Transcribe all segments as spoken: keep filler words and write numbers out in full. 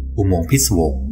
อุโมงค์พิศวง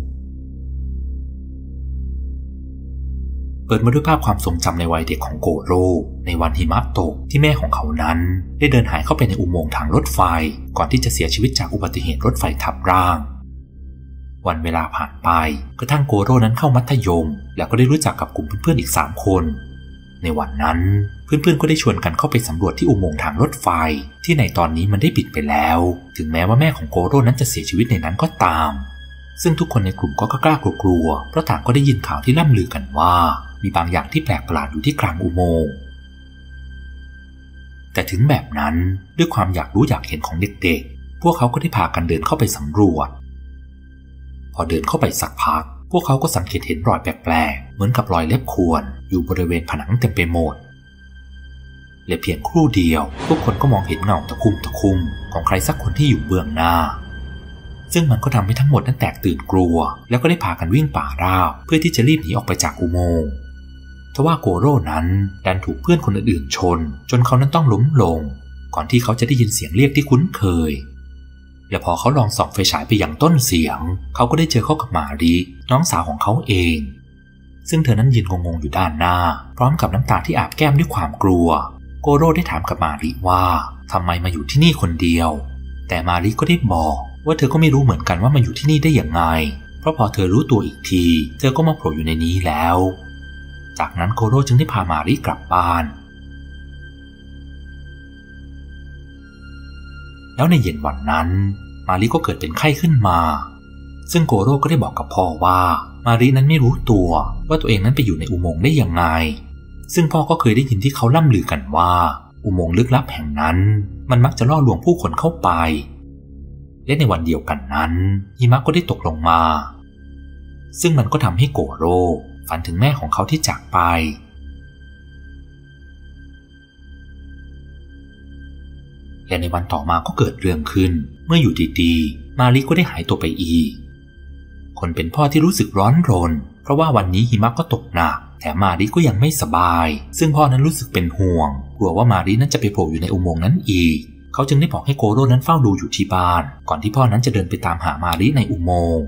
เปิดมาด้วยภาพความทรงจำในวัยเด็กของโกโร่ในวันหิมะตกที่แม่ของเขานั้นได้เดินหายเข้าไปในอุโมงค์ทางรถไฟก่อนที่จะเสียชีวิตจากอุบัติเหตุรถไฟทับร่างวันเวลาผ่านไปกระทั่งโกโร่นั้นเข้ามัธยมแล้วก็ได้รู้จักกับกลุ่มเพื่อนๆอีกสามคนในวันนั้นเพื่อนๆก็ได้ชวนกันเข้าไปสำรวจที่อุโมงค์ทางรถไฟที่ในตอนนี้มันได้ปิดไปแล้วถึงแม้ว่าแม่ของโกโร่นั้นจะเสียชีวิตในนั้นก็ตามซึ่งทุกคนในกลุ่มก็กล้ากลัวๆเพราะต่างก็ได้ยินข่าวที่ล่ำลือกันว่ามีบางอย่างที่แปลกประหลาดอยู่ที่กลางอุโมงค์แต่ถึงแบบนั้นด้วยความอยากรู้อยากเห็นของเด็กๆพวกเขาก็ได้พากันเดินเข้าไปสำรวจพอเดินเข้าไปสักพักพวกเขาก็สังเกตเห็นรอยแปลกๆเหมือนกับรอยเล็บข่วนอยู่บริเวณผนังเต็มไปหมดและเพียงครู่เดียวทุกคนก็มองเห็นเงาตะคุ่มตะคุ่มของใครสักคนที่อยู่เบื้องหน้าซึ่งมันก็ทำให้ทั้งหมดนั้นแตกตื่นกลัวแล้วก็ได้พากันวิ่งป่าราบเพื่อที่จะรีบหนีออกไปจากอุโมงค์ทว่าโกโร่นั้นดันถูกเพื่อนคนอื่นๆชนจนเขานั้นต้องล้มลงก่อนที่เขาจะได้ยินเสียงเรียกที่คุ้นเคยและพอเขาลองส่องไฟฉายไปยังต้นเสียงเขาก็ได้เจอเข้ากับมาริน้องสาวของเขาเองซึ่งเธอนั้นยืนงงๆอยู่ด้านหน้าพร้อมกับน้ำตาที่อาบแก้มด้วยความกลัวโกโร่ได้ถามกับมาริว่าทำไมมาอยู่ที่นี่คนเดียวแต่มาริก็ได้บอกว่าเธอก็ไม่รู้เหมือนกันว่ามาอยู่ที่นี่ได้อย่างไงเพราะพอเธอรู้ตัวอีกทีเธอก็มาโผล่อยู่ในนี้แล้วจากนั้นโกโร่จึงได้พามาริกลับบ้านแล้วในเย็นวันนั้นมาริก็เกิดเป็นไข้ขึ้นมาซึ่งโกโร่ก็ได้บอกกับพ่อว่ามารินั้นไม่รู้ตัวว่าตัวเองนั้นไปอยู่ในอุโมงค์ได้ยังไงซึ่งพ่อก็เคยได้ยินที่เขาล่ำลือกันว่าอุโมงค์ลึกลับแห่งนั้นมันมักจะล่อลวงผู้คนเข้าไปและในวันเดียวกันนั้นหิมะก็ได้ตกลงมาซึ่งมันก็ทำให้โกโร่ฝันถึงแม่ของเขาที่จากไปและในวันต่อมาก็เกิดเรื่องขึ้นเมื่ออยู่ดีๆมาริก็ได้หายตัวไปอีกคนเป็นพ่อที่รู้สึกร้อนรนเพราะว่าวันนี้หิมะก็ตกหนักแถมมาริก็ยังไม่สบายซึ่งพ่อนั้นรู้สึกเป็นห่วงกลัวว่ามารินั้นจะไปโผล่อยู่ในอุโมงค์นั้นอีกเขาจึงได้บอกให้โกโร่นั้นเฝ้าดูอยู่ที่บ้านก่อนที่พ่อนั้นจะเดินไปตามหามาริในอุโมงค์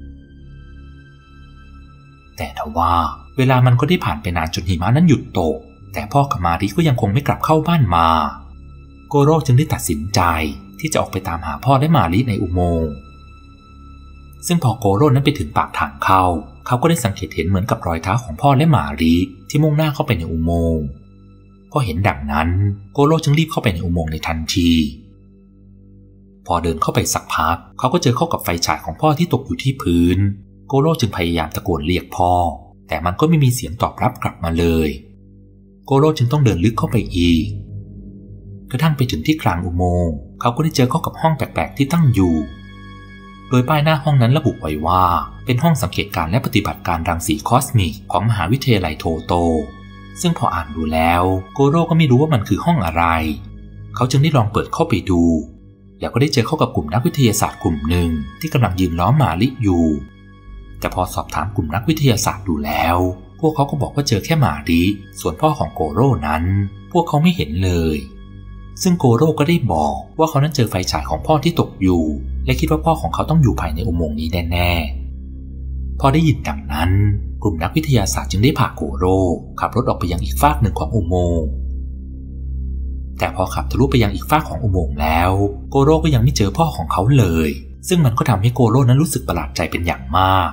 แต่ทว่าเวลามันก็ได้ผ่านไปนานจนหิมะนั้นหยุดตกแต่พ่อกับมาริก็ยังคงไม่กลับเข้าบ้านมาโกโร่จึงได้ตัดสินใจที่จะออกไปตามหาพ่อและมาริในอุโมงค์ซึ่งพอโกโร่นั้นไปถึงปากทางเข้าเขาก็ได้สังเกตเห็นเหมือนกับรอยเท้าของพ่อและมาริที่มุ่งหน้าเข้าไปในอุโมงค์พอเห็นดังนั้นโกโร่จึงรีบเข้าไปในอุโมงค์ในทันทีพอเดินเข้าไปสักพักเขาก็เจอเข้ากับไฟฉายของพ่อที่ตกอยู่ที่พื้นโกโร่จึงพยายามตะโกนเรียกพ่อแต่มันก็ไม่มีเสียงตอบรับกลับมาเลยโกโร่จึงต้องเดินลึกเข้าไปอีกกระทั่งไปถึงที่กลางอุโมงค์เขาก็ได้เจอเข้ากับห้องแปลกๆที่ตั้งอยู่โดยป้ายหน้าห้องนั้นระบุไว้ว่าเป็นห้องสังเกตการและปฏิบัติการรังสีคอสมิกของมหาวิทยาลัยโทโตซึ่งพออ่านดูแล้วโกโร่ก็ไม่รู้ว่ามันคือห้องอะไรเขาจึงได้ลองเปิดเข้าไปดูแล้วก็ได้เจอเข้ากับกลุ่มนักวิทยาศาสตร์กลุ่มหนึ่งที่กำลังยืนล้อมมาริอยู่แต่พอสอบถามกลุ่มนักวิทยาศาสตร์ดูแล้วพวกเขาก็บอกว่าเจอแค่มาริส่วนพ่อของโกโร่นั้นพวกเขาไม่เห็นเลยซึ่งโกโร่ก็ได้บอกว่าเขานั้นเจอไฟฉายของพ่อที่ตกอยู่และคิดว่าพ่อของเขาต้องอยู่ภายในอุโมงค์นี้แน่ๆพอได้ยินดังนั้นกลุ่มนักวิทยาศาสตร์จึงได้พาโกโร่ขับรถออกไปยังอีกฟากหนึ่งของอุโมงค์แต่พอขับทะลุไปยังอีกฟากของอุโมงค์แล้วโกโร่ก็ยังไม่เจอพ่อของเขาเลยซึ่งมันก็ทำให้โกโร่นั้นรู้สึกประหลาดใจเป็นอย่างมาก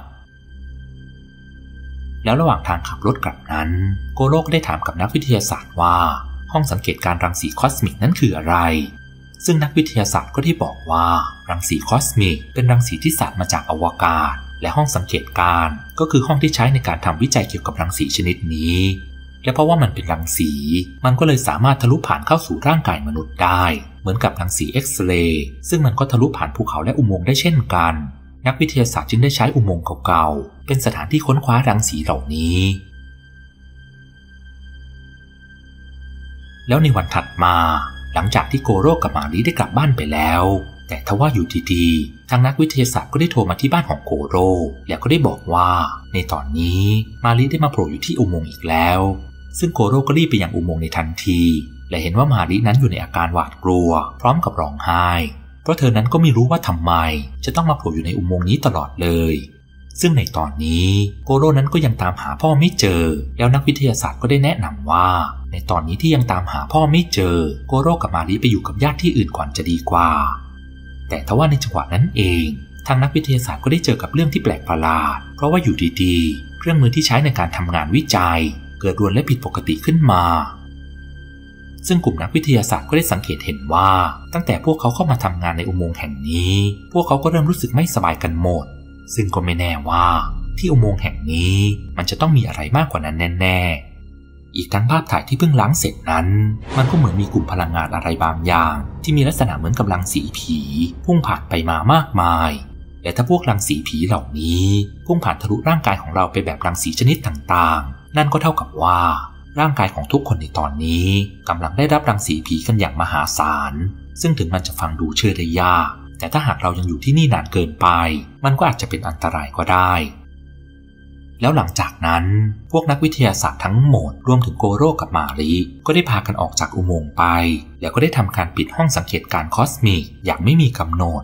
แล้วระหว่างทางขับรถกลับนั้นโกโร่ก็ได้ถามกับนักวิทยาศาสตร์ว่าห้องสังเกตการรังสีคอสมิกนั้นคืออะไรซึ่งนักวิทยาศาสตร์ก็ได้บอกว่ารังสีคอสมิกเป็นรังสีที่สาดมาจากอวกาศและห้องสังเกตการก็คือห้องที่ใช้ในการทำวิจัยเกี่ยวกับรังสีชนิดนี้และเพราะว่ามันเป็นรังสีมันก็เลยสามารถทะลุผ่านเข้าสู่ร่างกายมนุษย์ได้เหมือนกับรังสีเอ็กซเรย์ซึ่งมันก็ทะลุผ่านภูเขาและอุโมงค์ได้เช่นกันนักวิทยาศาสตร์จึงได้ใช้อุโมงค์เก่าๆเป็นสถานที่ค้นคว้ารังสีเหล่านี้แล้วในวันถัดมาหลังจากที่โกโร่กับมาริได้กลับบ้านไปแล้วแต่ทว่าอยู่ดีๆทางนักวิทยาศาสตร์ก็ได้โทรมาที่บ้านของโกโร่แล้วก็ได้บอกว่าในตอนนี้มาริได้มาโผล่อยู่ที่อุโมงค์อีกแล้วซึ่งโกโร่ก็รีบไปยังอุโมงค์ในทันทีและเห็นว่ามารินั้นอยู่ในอาการหวาดกลัวพร้อมกับร้องไห้เพราะเธอนั้นก็ไม่รู้ว่าทำไมจะต้องมาโผล่อยู่ในอุโมงค์นี้ตลอดเลยซึ่งในตอนนี้โกโร่นั้นก็ยังตามหาพ่อไม่เจอแล้วนักวิทยาศาสตร์ก็ได้แนะนำว่าในตอนนี้ที่ยังตามหาพ่อไม่เจอโกโร่กับมาริไปอยู่กับญาติที่อื่นก่อนจะดีกว่าแต่ทว่าในจังหวะนั้นเองทางนักวิทยาศาสตร์ก็ได้เจอกับเรื่องที่แปลกประหลาดเพราะว่าอยู่ดีๆเครื่องมือที่ใช้ในการทำงานวิจัยเกิดรวนและผิดปกติขึ้นมาซึ่งกลุ่มนักวิทยาศาสตร์ก็ได้สังเกตเห็นว่าตั้งแต่พวกเขาเข้ามาทำงานในอุโมงค์แห่งนี้พวกเขาก็เริ่มรู้สึกไม่สบายกันหมดซึ่งก็ไม่แน่ว่าที่อุโมงค์แห่งนี้มันจะต้องมีอะไรมากกว่านั้นแน่ๆอีกทั้งภาพถ่ายที่เพิ่งล้างเสร็จนั้นมันก็เหมือนมีกลุ่มพลังงานอะไรบางอย่างที่มีลักษณะเหมือนกับรังสีผีพุ่งผ่านไปมามากมายและถ้าพวกรังสีผีเหล่านี้พุ่งผ่านทะลุร่างกายของเราไปแบบรังสีชนิดต่างๆนั่นก็เท่ากับว่าร่างกายของทุกคนในตอนนี้กำลังได้รับรังสีผีกันอย่างมหาศาลซึ่งถึงมันจะฟังดูเชื่อได้ยากแต่ถ้าหากเรายังอยู่ที่นี่นานเกินไปมันก็อาจจะเป็นอันตรายก็ได้แล้วหลังจากนั้นพวกนักวิทยาศาสตร์ทั้งหมดรวมถึงโกโร่กับมาริก็ได้พากันออกจากอุโมงค์ไปแล้วก็ได้ทำการปิดห้องสังเกตการณ์คอสมิกอย่างไม่มีกำหนด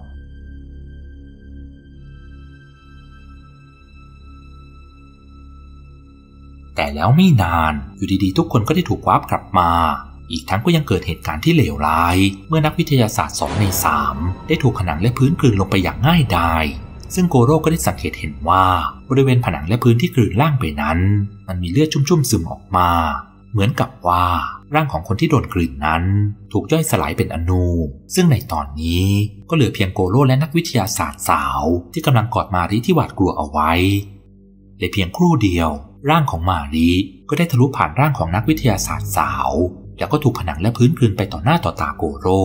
แต่แล้วไม่นานอยู่ดีๆทุกคนก็ได้ถูกวาร์ปกลับมาอีกทั้งก็ยังเกิดเหตุการณ์ที่เลวร้ายเมื่อนักวิทยาศาสตร์สองในสามได้ถูกผนังและพื้นกลืนลงไปอย่างง่ายดายซึ่งโกโร่ก็ได้สังเกตเห็นว่าบริเวณผนังและพื้นที่กลืนล่างไปนั้นมันมีเลือดชุ่มๆซึมออกมาเหมือนกับว่าร่างของคนที่โดนกลืนนั้นถูกย่อยสลายเป็นอนูซึ่งในตอนนี้ก็เหลือเพียงโกโร่และนักวิทยาศาสตร์สาวที่กำลังกอดมาริที่หวาดกลัวเอาไว้และเพียงครู่เดียวร่างของมาริก็ได้ทะลุผ่านร่างของนักวิทยาศาสตร์สาวแล้วก็ถูกผนังและพื้นกลืนไปต่อหน้าต่อตาโกโร่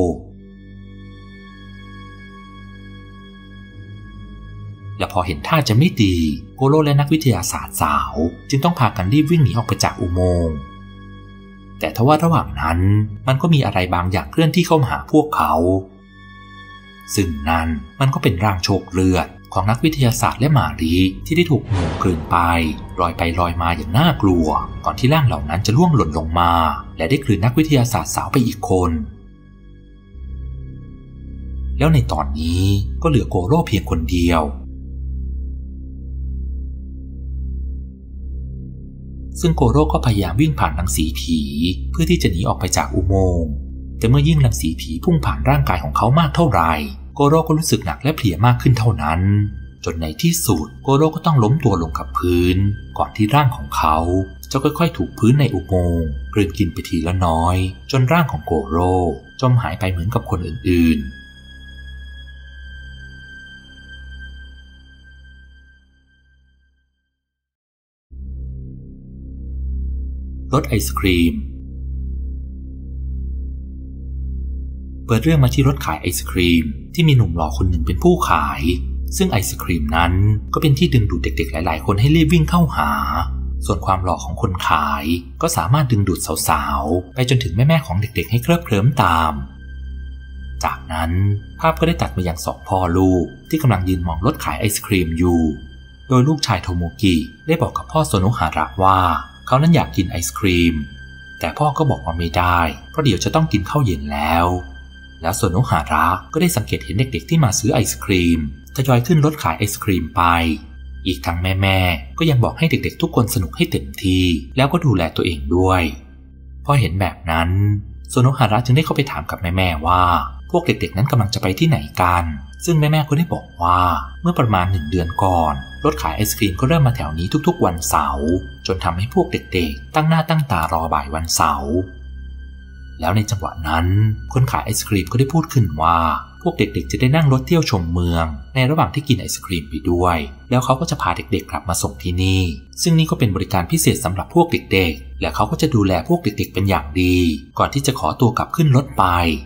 และพอเห็นท่าจะไม่ดีโกโร่และนักวิทยาศาสตร์สาวจึงต้องพากันรีบวิ่งหนีออกไปจากอุโมงค์แต่ทว่าระหว่างนั้นมันก็มีอะไรบางอย่างเคลื่อนที่เข้ามาหาพวกเขาซึ่งนั่นมันก็เป็นร่างโชคเลือดของนักวิทยาศาสตร์และมาริที่ได้ถูกงูกลืนไปลอยไปลอยมาอย่างน่ากลัวก่อนที่ร่างเหล่านั้นจะล่วงหล่นลงมาและได้กลืนนักวิทยาศาสตร์สาวไปอีกคนแล้วในตอนนี้ก็เหลือโกโร่เพียงคนเดียวซึ่งโกโร่ก็พยายามวิ่งผ่านรังสีผีเพื่อที่จะหนีออกไปจากอุโมงค์แต่เมื่อยิ่งรังสีผีพุ่งผ่านร่างกายของเขามากเท่าไหร่โกโร่ก็รู้สึกหนักและเพลียมากขึ้นเท่านั้นจนในที่สุดโกโร่ก็ต้องล้มตัวลงกับพื้นก่อนที่ร่างของเขาจะค่อยๆถูกพื้นในอุโมงค์กลืนกินไปทีละน้อยจนร่างของโกโร่จมหายไปเหมือนกับคนอื่นๆรถไอศครีมเปิดเรื่องมาที่รถขายไอศครีมที่มีหนุ่มหล่อคนหนึ่งเป็นผู้ขายซึ่งไอศครีมนั้นก็เป็นที่ดึงดูดเด็กๆหลายๆคนให้รีบวิ่งเข้าหาส่วนความหล่อของคนขายก็สามารถดึงดูดสาวๆไปจนถึงแม่ๆของเด็กๆให้เคลิบเคลิ้มตามจากนั้นภาพก็ได้ตัดมายังสองพ่อลูกที่กำลังยืนมองรถขายไอศครีมอยู่โดยลูกชายโทโมกิได้บอกกับพ่อโซโนะฮาระว่าเขานั้นอยากกินไอศครีมแต่พ่อก็บอกว่าไม่ได้เพราะเดี๋ยวจะต้องกินข้าวเย็นแล้วแล้วโซโนะฮาระก็ได้สังเกตเห็นเด็กๆที่มาซื้อไอศครีมทยอยขึ้นรถขายไอศครีมไปอีกทั้งแม่ๆก็ยังบอกให้เด็กๆทุกคนสนุกให้เต็มที่แล้วก็ดูแลตัวเองด้วยพอเห็นแบบนั้นโซโนะฮาระจึงได้เข้าไปถามกับแม่ๆว่าพวกเด็กๆนั้นกำลังจะไปที่ไหนกันซึ่งแม่ๆก็ได้บอกว่าเมื่อประมาณหนึ่งเดือนก่อนรถขายไอศครีมก็เริ่มมาแถวนี้ทุกๆวันเสาร์จนทำให้พวกเด็กๆตั้งหน้าตั้งตารอบ่ายวันเสาร์แล้วในจังหวะนั้นคนขายไอศครีมก็ได้พูดขึ้นว่าพวกเด็กๆจะได้นั่งรถเที่ยวชมเมืองในระหว่างที่กินไอศครีมไปด้วยแล้วเขาก็จะพาเด็กๆกลับมาส่งที่นี่ซึ่งนี่ก็เป็นบริการพิเศษสำหรับพวกเด็กๆและเขาก็จะดูแลพวกเด็กๆเป็นอย่างดีก่อนที่จะขอตัวกลับขึ้นรถไป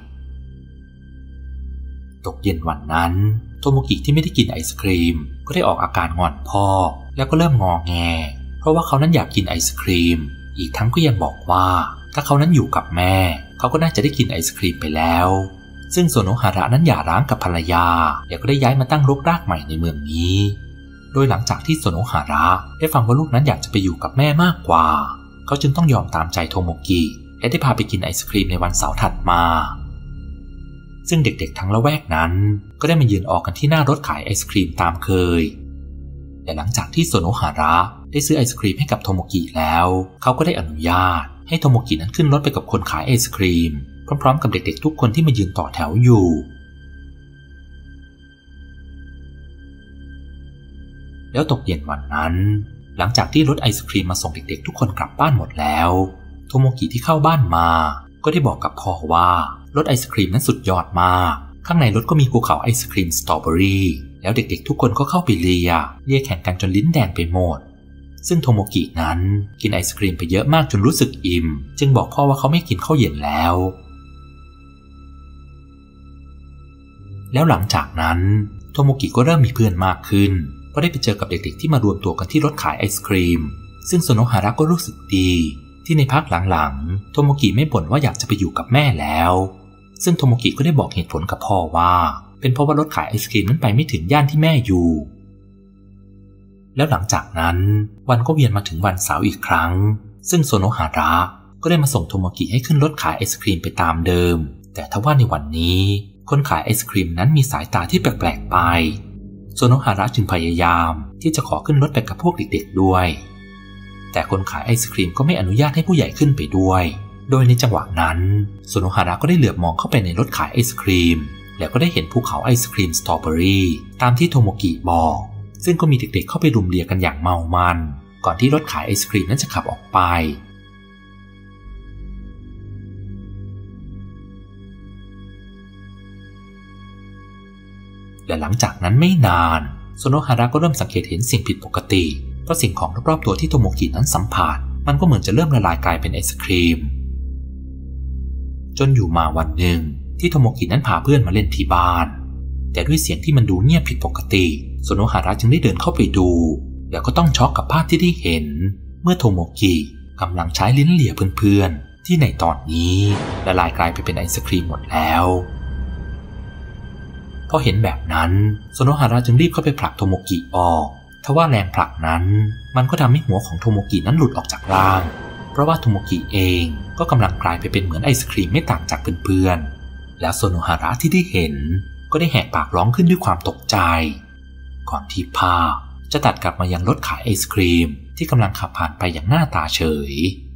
ตกเย็นวันนั้นโทโมกิที่ไม่ได้กินไอศครีมก็ได้ออกอาการงอนพ่อแล้วก็เริ่มงอแงเพราะว่าเขานั้นอยากกินไอศครีมอีกทั้งก็ยังบอกว่าถ้าเขานั้นอยู่กับแม่เขาก็น่าจะได้กินไอศครีมไปแล้วซึ่งโซโนะฮาระนั้นหย่าร้างกับภรรยาแล้วก็ได้ย้ายมาตั้งรกรากใหม่ในเมืองนี้โดยหลังจากที่โซโนะฮาระได้ฟังว่าลูกนั้นอยากจะไปอยู่กับแม่มากกว่าเขาจึงต้องยอมตามใจโทโมกิและได้พาไปกินไอศครีมในวันเสาร์ถัดมาซึ่งเด็กๆทั้งละแวกนั้นก็ได้มายืนออกกันที่หน้ารถขายไอศครีมตามเคยแต่หลังจากที่โซโนะฮาระได้ซื้อไอศครีมให้กับโทโมกิแล้วเขาก็ได้อนุญาตให้โทโมกินั้นขึ้นรถไปกับคนขายไอศครีมพร้อมๆกับเด็กๆทุกคนที่มายืนต่อแถวอยู่แล้วตกเย็นวันนั้นหลังจากที่รถไอศครีมมาส่งเด็กๆทุกคนกลับบ้านหมดแล้วโทโมกิที่เข้าบ้านมาก็ได้บอกกับพ่อว่ารถไอศครีมนั้นสุดยอดมากข้างในรถก็มีภูเขาไอศครีมสตรอเบอรี่แล้วเด็กๆทุกคนก็เข้าไปเลียเลียแข่งกันจนลิ้นแดงไปหมดซึ่งโทโมกินั้นกินไอศครีมไปเยอะมากจนรู้สึกอิ่มจึงบอกพ่อว่าเขาไม่กินข้าวเย็นแล้วแล้วหลังจากนั้นโทโมกิก็เริ่มมีเพื่อนมากขึ้นเพราะได้ไปเจอกับเด็กๆที่มารวมตัวกันที่รถขายไอศครีมซึ่งโซโนะฮาระก็รู้สึกดีที่ในพักหลังๆโทโมกิไม่บ่นว่าอยากจะไปอยู่กับแม่แล้วซึ่งโทโมกิก็ได้บอกเหตุผลกับพ่อว่าเป็นเพราะว่ารถขายไอศครีมนั้นไปไม่ถึงย่านที่แม่อยู่แล้วหลังจากนั้นวันก็เวียนมาถึงวันเสาร์อีกครั้งซึ่งโซโนะฮาระก็ได้มาส่งโทโมกิให้ขึ้นรถขายไอศครีมไปตามเดิมแต่ทว่าในวันนี้คนขายไอศครีมนั้นมีสายตาที่แปลกๆไปโซโนะฮาระจึงพยายามที่จะขอขึ้นรถไปกับพวกเด็กๆด้วยแต่คนขายไอศครีมก็ไม่อนุญาตให้ผู้ใหญ่ขึ้นไปด้วยโดยในจังหวะนั้นโซโนะฮาระก็ได้เหลือบมองเข้าไปในรถขายไอศครีมแล้วก็ได้เห็นภูเขาไอศครีมสตรอเบอรี่ตามที่โทโมกิบอกซึ่งก็มีเด็กๆเข้าไปรุมเลียกันอย่างเมามันก่อนที่รถขายไอศครีมนั้นจะขับออกไปและหลังจากนั้นไม่นานโซโนะฮาระก็เริ่มสังเกตเห็นสิ่งผิดปกติเพราะสิ่งของรอบๆตัวที่โทโมกินั้นสัมผัสมันก็เหมือนจะเริ่มละลายกลายเป็นไอศครีมจนอยู่มาวันหนึ่งที่โทโมกินั้นพาเพื่อนมาเล่นที่บ้านแต่ด้วยเสียงที่มันดูเงียบผิดปกติโซโนะฮาระจึงได้เดินเข้าไปดูแล้วก็ต้องช็อกกับภาพที่ได้เห็นเมื่อโทโมกิกำลังใช้ลิ้นเลียเพื่อนๆที่ในตอนนี้ละลายกลายไปเป็นไอศครีมหมดแล้วพอเห็นแบบนั้นโซโนะฮาระจึงรีบเข้าไปผลักโทโมกิออกทว่าแรงผลักนั้นมันก็ทำให้หัวของโทโมกินั้นหลุดออกจากร่างเพราะว่าโทโมกิเองก็กำลังกลายไปเป็นเหมือนไอศครีมไม่ต่างจากเพื่อนๆแล้วโซโนะฮาระที่ได้เห็นก็ได้แหกปากร้องขึ้นด้วยความตกใจก่อนที่ภาพจะตัดกลับมายังรถขายไอศครีมที่กำลังขับผ่านไปอย่างหน้าตาเฉย